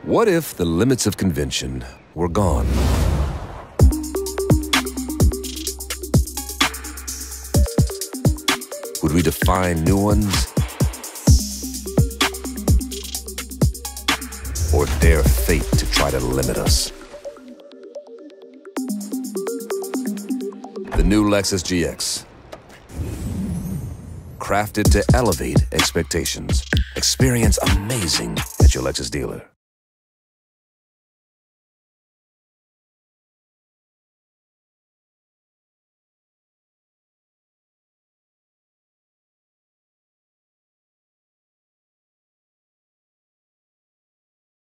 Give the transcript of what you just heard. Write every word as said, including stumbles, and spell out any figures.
What if the limits of convention were gone? Would we define new ones? Or dare fate to try to limit us? The new Lexus G X. Crafted to elevate expectations. Experience amazing at your Lexus dealer.